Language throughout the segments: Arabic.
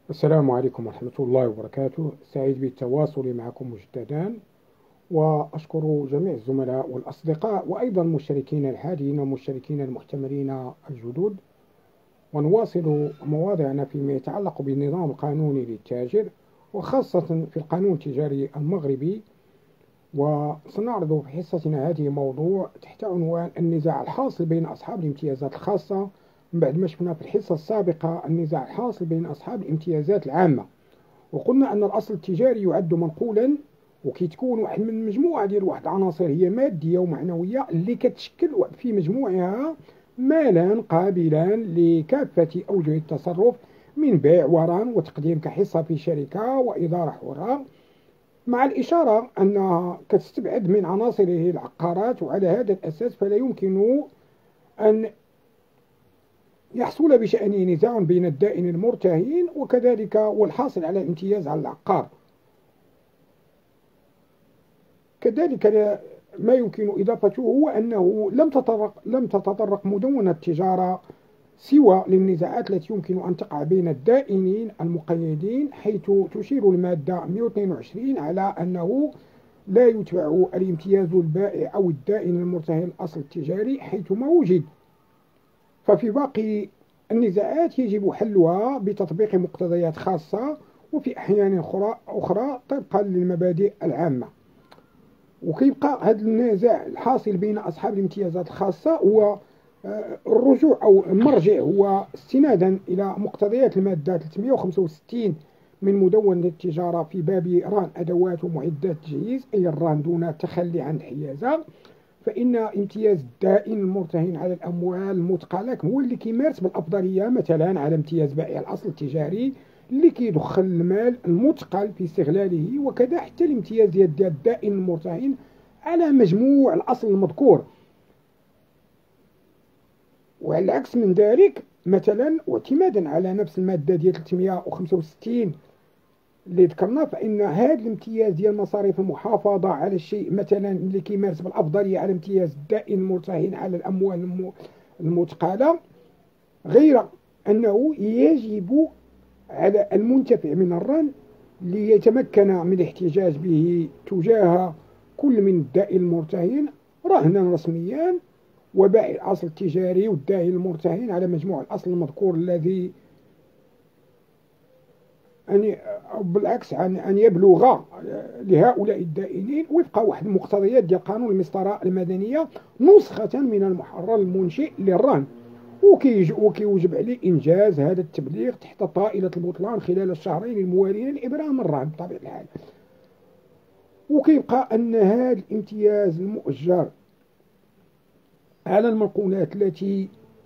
السلام عليكم ورحمة الله وبركاته. سعيد بالتواصل معكم مجددا، وأشكر جميع الزملاء والأصدقاء وأيضا المشتركين الحاليين والمشتركين المحتملين الجدد. ونواصل مواضعنا فيما يتعلق بالنظام القانوني للتاجر، وخاصة في القانون التجاري المغربي. وسنعرض في حصتنا هذه موضوع تحت عنوان النزاع الحاصل بين أصحاب الامتيازات الخاصة، من بعد ما شفنا في الحصة السابقة النزاع الحاصل بين أصحاب الامتيازات العامة. وقلنا أن الأصل التجاري يعد منقولا، وكي تكون واحد من مجموعة ديال واحد العناصر هي مادية ومعنوية اللي كتشكل في مجموعها مالا قابلا لكافة أوجه التصرف، من بيع ورهن وتقديم كحصة في شركة وإدارة حرة، مع الإشارة أنها كتستبعد من عناصره العقارات. وعلى هذا الأساس فلا يمكن أن يحصل بشأنه نزاع بين الدائن المرتهن وكذلك والحاصل على الامتياز على العقار. كذلك ما يمكن إضافته هو أنه لم تتطرق مدونة التجارة سوى للنزاعات التي يمكن أن تقع بين الدائنين المقيدين، حيث تشير المادة 122 على أنه لا يتبع الامتياز البائع أو الدائن المرتهن الأصل التجاري حيثما وجد. ففي باقي النزاعات يجب حلها بتطبيق مقتضيات خاصة، وفي أحيان أخرى طبقا للمبادئ العامة. وكيبقى هذا النزاع الحاصل بين أصحاب الامتيازات الخاصة هو الرجوع أو المرجع هو استنادا إلى مقتضيات المادة 365 من مدونة التجارة في باب رهن أدوات ومعدات تجهيز، أي الرهن دون التخلي عن الحيازة. فإن امتياز الدائن المرتهن على الأموال المثقلة هو اللي كيمارس بالأفضلية مثلا على امتياز بائع الأصل التجاري اللي كيدخل المال المثقل في استغلاله، وكذا حتى الامتياز ديال الدائن المرتهن على مجموع الأصل المذكور. وعلى العكس من ذلك مثلا، واعتمادا على نفس المادة ديال 365 اللي ذكرنا، فإن هذا الامتياز ديال مصاريف المحافظة على الشيء مثلا اللي كيمارس بالأفضلية على امتياز الدائن المرتهن على الأموال المثقلة، غير أنه يجب على المنتفع من الرهن ليتمكن من الاحتجاج به تجاه كل من الدائن المرتهن رهنا رسميا وبائع الأصل التجاري والدائن المرتهن على مجموع الأصل المذكور، الذي بالعكس عن أن يبلغ لهؤلاء الدائنين وفق واحد المقتضيات ديال قانون المسطرة المدنية نسخة من المحرر المنشئ للرهن، وكيوجب عليه إنجاز هذا التبليغ تحت طائلة البطلان خلال الشهرين الموالين لإبرام الرهن بطبيعة الحال. وكيبقى أن هذا الامتياز المؤجر على المنقولات التي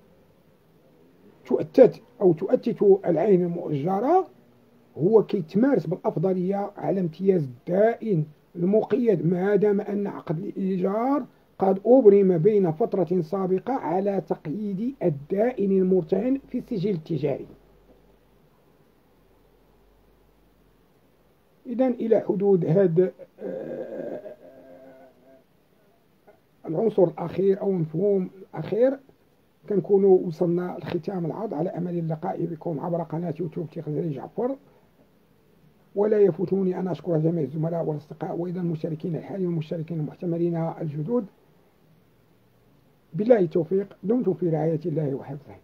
تؤتت العين المؤجرة هو كيتمارس بالأفضلية على امتياز الدائن المقيد، ما دام أن عقد الإيجار قد أبرم بين فترة سابقة على تقييد الدائن المرتهن في السجل التجاري. إذن إلى حدود هذا العنصر الأخير أو المفهوم الأخير كنكونوا وصلنا لختام العرض، على أمل اللقاء بكم عبر قناة يوتيوب شيخ زكريا جعفر. ولا يفوتني أن أشكر جميع الزملاء والأصدقاء وأيضا المشتركين الحاليين والمشتركين المحتملين الجدد. بالله التوفيق، دمتم في رعاية الله وحفظه.